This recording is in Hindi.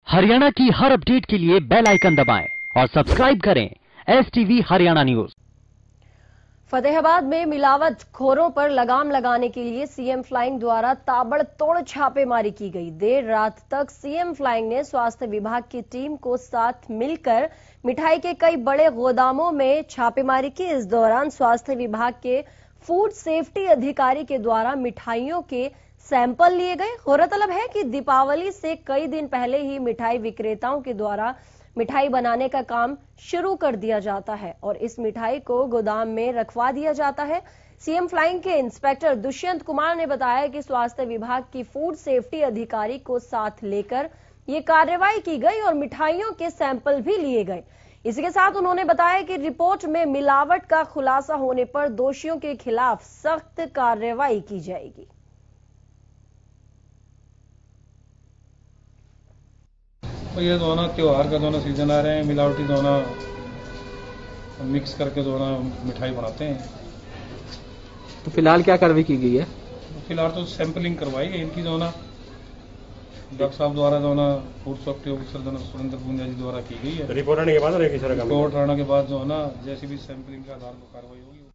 हरियाणा की हर अपडेट के लिए बेल आइकन दबाएं और सब्सक्राइब करें STV हरियाणा न्यूज। फतेहाबाद में मिलावट खोरों पर लगाम लगाने के लिए सीएम फ्लाइंग द्वारा ताबड़तोड़ छापेमारी की गई। देर रात तक सीएम फ्लाइंग ने स्वास्थ्य विभाग की टीम को साथ मिलकर मिठाई के कई बड़े गोदामों में छापेमारी की। इस दौरान स्वास्थ्य विभाग के फूड सेफ्टी अधिकारी के द्वारा मिठाइयों के सैंपल लिए गए। गौरतलब है कि दीपावली से कई दिन पहले ही मिठाई विक्रेताओं के द्वारा मिठाई बनाने का काम शुरू कर दिया जाता है और इस मिठाई को गोदाम में रखवा दिया जाता है। सीएम फ्लाइंग के इंस्पेक्टर दुष्यंत कुमार ने बताया कि स्वास्थ्य विभाग की फूड सेफ्टी अधिकारी को साथ लेकर ये कार्रवाई की गई और मिठाइयों के सैंपल भी लिए गए। इसी के साथ उन्होंने बताया कि रिपोर्ट में मिलावट का खुलासा होने पर दोषियों के खिलाफ सख्त कार्रवाई की जाएगी। तो ये जो ना त्योहार का जो ना सीजन आ रहे हैं, मिलावटी जो ना मिक्स करके जो ना मिठाई बनाते हैं। तो फिलहाल क्या कार्रवाई की गई है? तो फिलहाल तो सैंपलिंग करवाई है इनकी जो ना डॉक्टर साहब द्वारा जो ना फूड सेफ्टी ऑफिसर जो ना सुरेंद्र पूंजा जी द्वारा की गई है। रिपोर्ट आने के बाद रिपोर्ट आने के बाद जो है ना जैसी भी सैंपलिंग के आधार पर कार्रवाई होगी।